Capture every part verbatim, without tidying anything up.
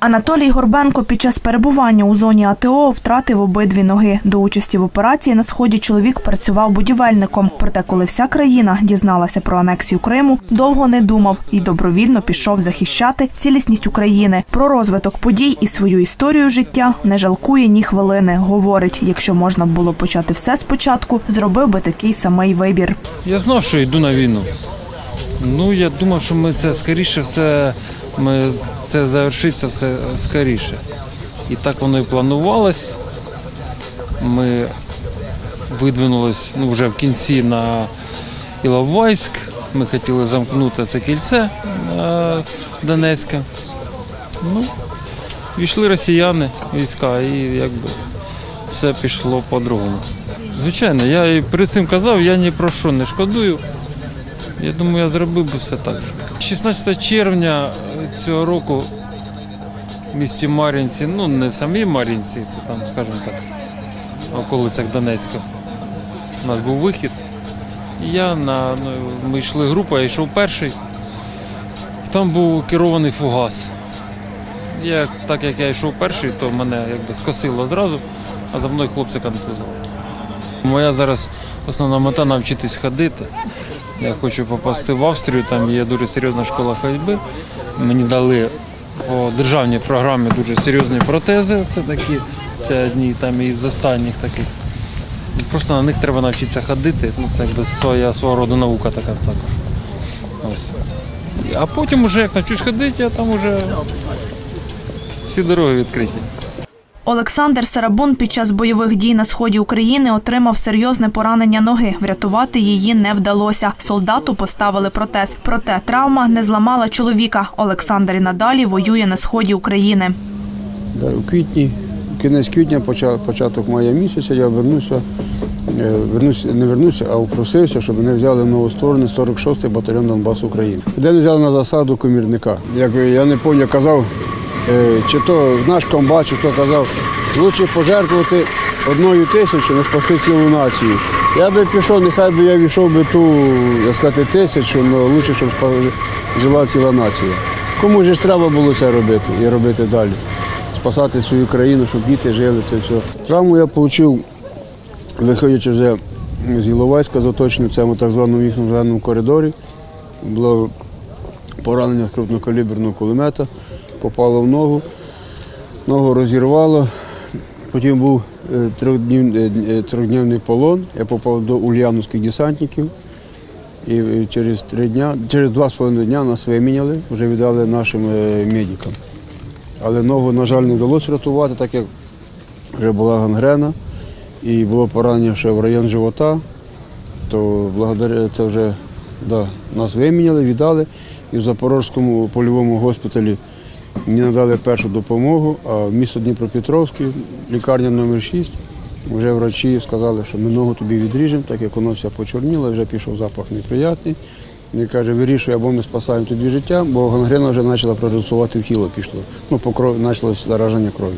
Анатолій Горбенко під час перебування у зоні АТО втратив обидві ноги. До участі в операції на Сході чоловік працював будівельником. Проте, коли вся країна дізналася про анексію Криму, довго не думав і добровільно пішов захищати цілісність України. Про розвиток подій і свою історію життя не жалкує ні хвилини. Говорить, якщо можна було почати все спочатку, зробив би такий самий вибір. Я знав, що йду на війну. Ну, я думав, що ми це скоріше все, ми це завершиться все скоріше. І так воно і планувалось. Ми видвинулись ну, вже в кінці на Іловайськ. Ми хотіли замкнути це кільце е, Донецьке. Ну, війшли росіяни, війська, і якби все пішло по-другому. Звичайно, я і перед цим казав, я ні про що не шкодую. Я думаю, я зробив би все так же. шістнадцятого червня цього року в місті Мар'їнці, ну не самі Мар'їнці, це там, скажімо так, в околицях Донецька, у нас був вихід. Я на, ну, ми йшли група, я йшов перший. Там був керований фугас. Я, так як я йшов перший, то мене якби скосило одразу, а за мною хлопця контузило. Моя зараз основна мета – навчитись ходити. Я хочу попасти в Австрію, там є дуже серйозна школа ходьби. Мені дали по державній програмі дуже серйозні протези, все-таки. Це одні там із останніх таких. Просто на них треба навчитися ходити, ну, це якби своя свого роду наука така також. Ось. А потім, вже, як навчусь ходити, а там вже всі дороги відкриті. Олександр Сарабун під час бойових дій на сході України отримав серйозне поранення ноги. Врятувати її не вдалося. Солдату поставили протез. Проте травма не зламала чоловіка. Олександр і надалі воює на сході України. У квітні, кінець квітня, початок мая місяця, я вернувся, вернувся, не вернувся, а упросився, щоб мене взяли в новостворений сорок шостий батальйон Донбасу України. Де не взяли на засаду комірника. Як я не пам'ятаю, казав, чи то наш комбат, чи хто казав, краще пожертвувати одною тисячу, не спасти цілу націю. Я би пішов, нехай би я війшов би ту, я сказати, тисячу, але краще, щоб жила ціла нація. Кому ж треба було це робити і робити далі? Спасати свою країну, щоб діти жили, це все. Травму я отримав, виходячи вже з Іловайська, заточені в цьому так званому їхньому зеленому коридорі. Було поранення з крупнокаліберного кулемета. Попало в ногу, ногу розірвало, потім був трьохдневний полон, я попав до ульяновських десантників і через три дня, через два з половиною дня нас виміняли, вже віддали нашим медикам. Але ногу, на жаль, не вдалося рятувати, так як вже була гангрена і було поранення ще в район живота, то благодаря це вже да, нас виміняли, віддали і в Запорізькому польовому госпіталі мені надали першу допомогу, а в місто Дніпропетровське, лікарня номер шість, вже врачі сказали, що ми ногу тобі відріжемо, так як воно все почорніло, вже пішов запах неприятний. Він каже, вирішуй, або ми спасаємо тобі життя, бо гангрена вже почала прогресувати в тіло пішло. Ну, по крові, почалося зараження крові.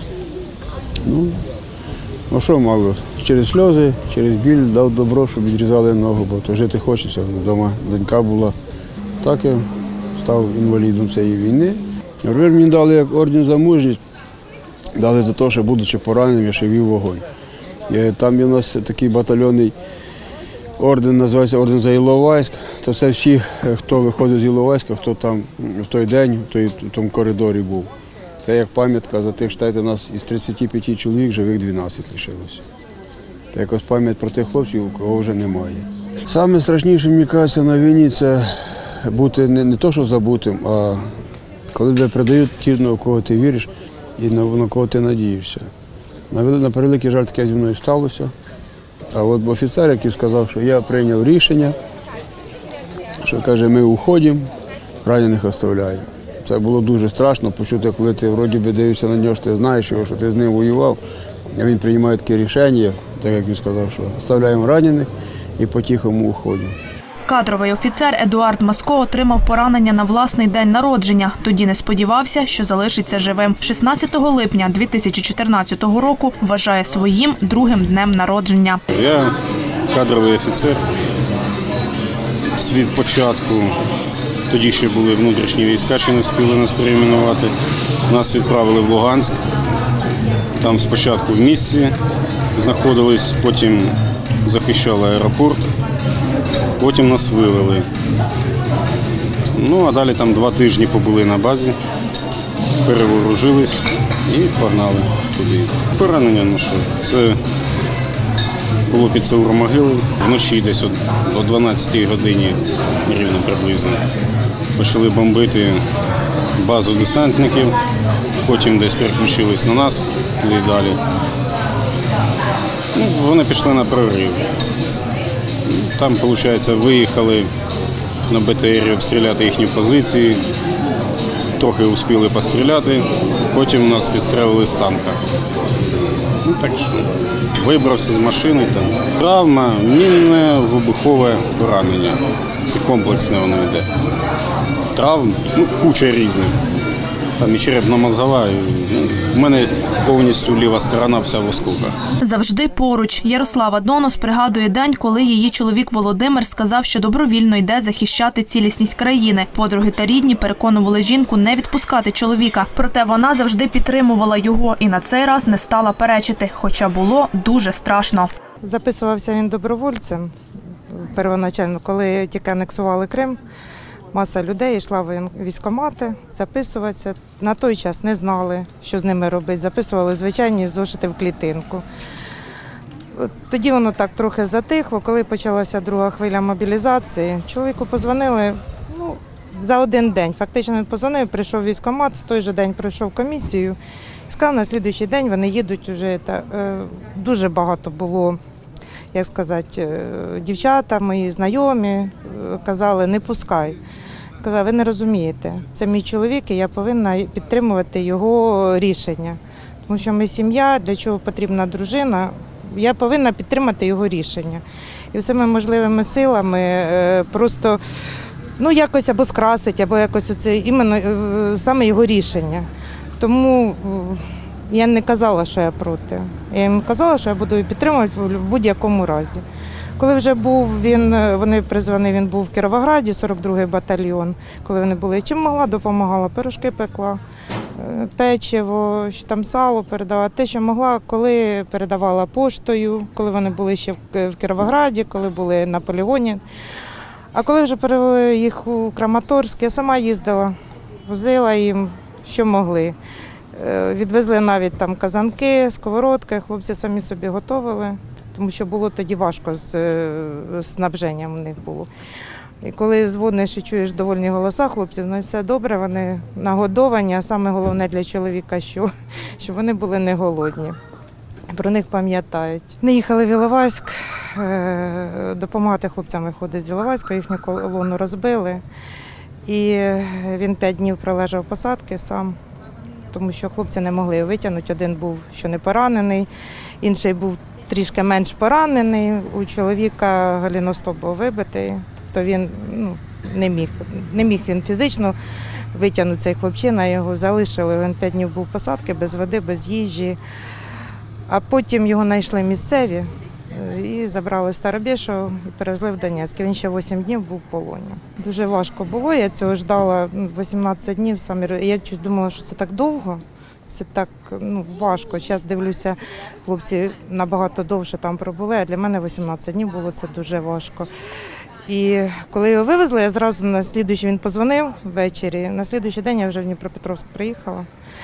Ну, ну що мало, через сльози, через біль дав добро, щоб відрізали ногу, бо то жити хочеться, вдома донька була. Так я став інвалідом цієї війни. Мені дали як орден за мужність, дали за те, що, будучи пораненим, я ще вів вогонь. Там є у нас такий батальйонний орден, називається орден за Іловайськ. То це всі, хто виходить з Іловайська, хто там в той день, в, той, в тому коридорі був. Це як пам'ятка за тих, що нас із тридцяти п'яти чоловік живих дванадцять лишилося. Це якось пам'ять про тих хлопців, у кого вже немає. Саме страшніше, мені кажеться, на війні – це бути не, не то, що забутим, а коли тебе передають ті, на кого ти віриш і на, на кого ти надієшся. На, на превеликий жаль, таке зі мною сталося. А от офіцер, який сказав, що я прийняв рішення, що каже, ми уходимо, ранених оставляємо. Це було дуже страшно почути, коли ти вроді би дивишся на нього, що ти знаєш його, що ти з ним воював, а він приймає таке рішення, так як він сказав, що оставляємо ранених і по-тихому уходимо. Кадровий офіцер Едуард Маско отримав поранення на власний день народження. Тоді не сподівався, що залишиться живим. шістнадцятого липня дві тисячі чотирнадцятого року вважає своїм другим днем народження. Я кадровий офіцер. Від початку, тоді ще були внутрішні війська, ще не встигли нас перейменувати. Нас відправили в Луганськ. Там спочатку в місті знаходились, потім захищали аеропорт, потім нас вивели. Ну, а далі там два тижні побули на базі, перевооружились і погнали туди. Поранення, ну що, це було під Севромогилою. Вночі десь от о дванадцятій годині, рівно приблизно, почали бомбити базу десантників, потім десь переключились на нас, туди далі. Ну, вони пішли на прорив. Там, виходить, виїхали на Б Т Р обстріляти їхні позиції, трохи успіли постріляти, потім нас підстрелили з танка. Ну, так що вибрався з машини. Там. Травма, мінне вибухове поранення. Це комплексне воно йде. Травм, ну, куча різних. Там і черепно-мозгова. Ну, в мене повністю ліва сторона вся в осколках. Завжди поруч. Ярослава Донос пригадує день, коли її чоловік Володимир сказав, що добровільно йде захищати цілісність країни. Подруги та рідні переконували жінку не відпускати чоловіка. Проте вона завжди підтримувала його і на цей раз не стала перечити, хоча було дуже страшно. Записувався він добровольцем первоначально, коли тільки анексували Крим. Маса людей йшла в військкомати записуватися. На той час не знали, що з ними робити. Записували звичайні зошити в клітинку. Тоді воно так трохи затихло. Коли почалася друга хвиля мобілізації, чоловіку подзвонили ну, за один день. Фактично він подзвонив, прийшов в військкомат, в той же день пройшов комісію. І сказав, на наступний день вони їдуть вже. Та, е, дуже багато було, як сказати, дівчата, мої знайомі казали, не пускай. Казав, ви не розумієте, це мій чоловік і я повинна підтримувати його рішення. Тому що ми сім'я, для чого потрібна дружина, я повинна підтримати його рішення. І всіми можливими силами просто ну, якось або скрасить, або якось оце іменно саме його рішення. Тому я не казала, що я проти. Я їм казала, що я буду її підтримувати в будь-якому разі. Коли вже був він, вони призвані, він був в Кіровограді, сорок другий батальйон. Коли вони були, чим могла, допомагала, пирожки пекла, печиво, там сало передавала. Те, що могла, коли передавала поштою, коли вони були ще в Кіровограді, коли були на полігоні. А коли вже перевели їх у Краматорськ, я сама їздила, возила їм, що могли. Відвезли навіть там казанки, сковородки, хлопці самі собі готували, тому що було тоді важко з снабженням у них було. І коли дзвониш і чуєш довольні голоса хлопців, ну все добре, вони нагодовані, а саме головне для чоловіка, що, щоб вони були не голодні. Про них пам'ятають. Вони їхали в Іловайськ, допомагати хлопцям виходить з Іловайська, їхню колону розбили. І він п'ять днів пролежав посадки сам, тому що хлопці не могли його витягнути. Один був, що не поранений, інший був трішки менш поранений. У чоловіка галіностоп був вибитий, тобто він ну, не міг, не міг він фізично витягнути цей хлопчина, його залишили. Він п'ять днів був посадки, без води, без їжі. А потім його знайшли місцеві і забрали з Старобєшова і перевезли в Донецьк. Він ще вісім днів був в полоні. Дуже важко було, я цього ждала вісімнадцять днів. Самі. Я щось думала, що це так довго, це так ну, важко. Зараз дивлюся, хлопці набагато довше там пробули, а для мене вісімнадцять днів було це дуже важко. І коли його вивезли, я зразу на слідуючий, він подзвонив ввечері, на слідуючий день я вже в Дніпропетровськ приїхала.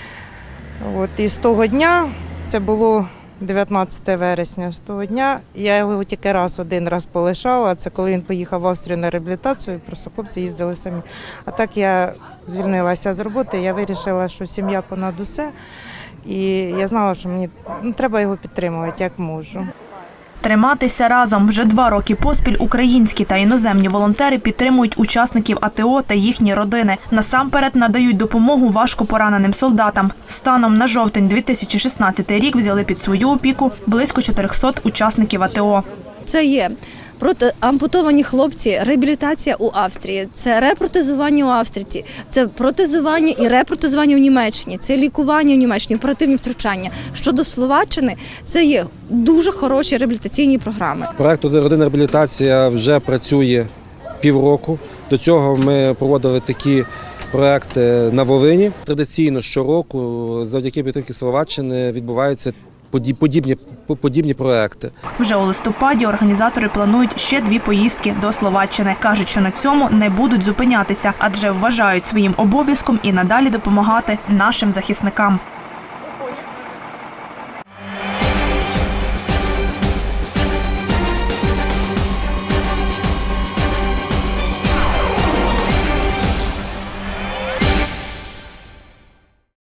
От, і з того дня, це було дев'ятнадцяте вересня, з того дня я його тільки раз, один раз полишала, це коли він поїхав в Австрію на реабілітацію, просто хлопці їздили самі. А так я звільнилася з роботи, я вирішила, що сім'я понад усе, і я знала, що мені ну, треба його підтримувати, як можу. Триматися разом. Вже два роки поспіль українські та іноземні волонтери підтримують учасників А Те О та їхні родини. Насамперед надають допомогу важко пораненим солдатам. Станом на жовтень дві тисячі шістнадцятий рік взяли під свою опіку близько чотирьохсот учасників А Те О. Це є ампутовані хлопці, реабілітація у Австрії, це репротезування у Австрії, це протезування і репротезування в Німеччині, це лікування в Німеччині, оперативні втручання. Щодо Словаччини, це є дуже хороші реабілітаційні програми. Проект «Один родина реабілітація» вже працює півроку. До цього ми проводили такі проекти на Волині. Традиційно щороку завдяки підтримки Словаччини відбуваються подібні, подібні проекти. Вже у листопаді організатори планують ще дві поїздки до Словаччини. Кажуть, що на цьому не будуть зупинятися, адже вважають своїм обов'язком і надалі допомагати нашим захисникам.